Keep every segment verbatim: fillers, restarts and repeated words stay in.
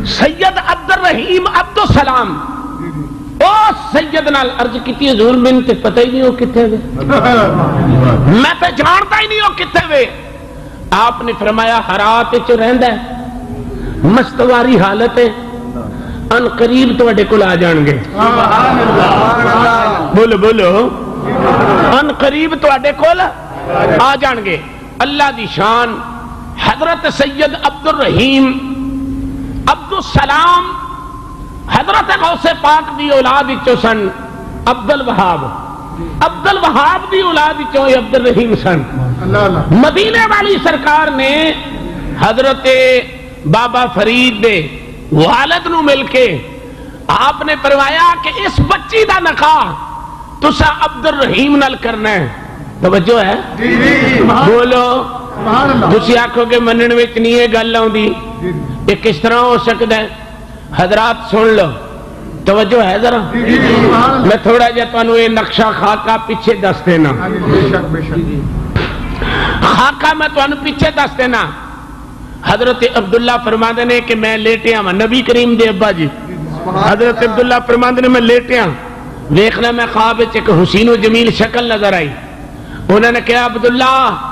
सैयद अब्दुल रहीम अब्दुल सलाम ओ सैयद नाल अर्ज की हजूर मैंने तो पता ही नहीं हो किथे वे, मैं तो जानता ही नहीं हो किथे वे। आपने फरमाया हरात च रहिंदा है, मस्तवारी हालत है, अन करीब तुहाडे कोल आ जाणगे। बोलो बोलो, अन करीब तुहाडे कोल आ जाणगे। अल्लाह दी शान। हजरत सैयद अब्दुल रहीम अब्दुल सलाम हजरत गौसे पाक दी औलाद विचों सन अब्दुल वहाब, अब्दुल वहाब दी औलाद विचों अब्दुल रहीम सन। मदीने वाली सरकार ने हजरत बाबा फरीद दे वालिद नूं मिल के आपने परवाया कि इस बच्ची दा निकाह तुसा अब्दुल रहीम नाल करना है। तवज्जो है? बोलो। तुसी आखोगे मनण विच नहीं है गल आउंदी, ये किस तरह हो सकता है? हजरात सुन लो, तवज्जो है जरा। मैं थोड़ा जा तुहानू ये नक्शा खाका पीछे दस देना, खाका मैं तुहानू पीछे दस देना। हजरत अब्दुल्ला फरमाते ने कि मैं लेटिया वा, नबी करीम दे अब्बा जी हजरत अब्दुल्ला फरमाते ने मैं लेटिया, देखना मैं ख्वाब विच एक हुसीनो जमील शक्ल नजर आई। उन्होंने कहा अब्दुल्ला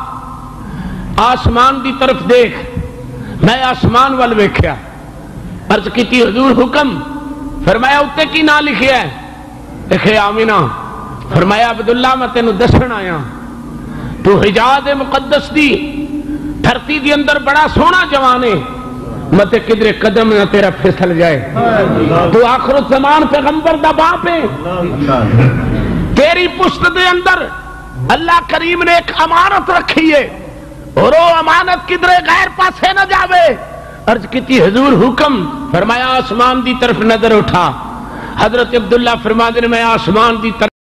आसमान की तरफ देख। मैं आसमान वाल वेख्या, अर्ज की हजूर हुक्म। फरमाया उत्ते की ना लिखिया है? लिखे आमीना। फरमाया अब्दुल्ला मैं तेन दसन आया, तू हिजाज मुकद्दस दी धरती के अंदर बड़ा सोहना जवान है, मत किधरे कदम ना तेरा फिसल जाए। तू आखिर ज़मान पैगंबर दा बाप है, तेरी पुश्त दे अंदर अल्लाह करीम ने एक अमानत रखी है और वो अमानत किधरे गैर पासे न जावे। अर्ज की हजूर हुक्म। फरमाया आसमान की तरफ नजर उठा। हजरत अब्दुल्ला फरमाते मैं आसमान की तरफ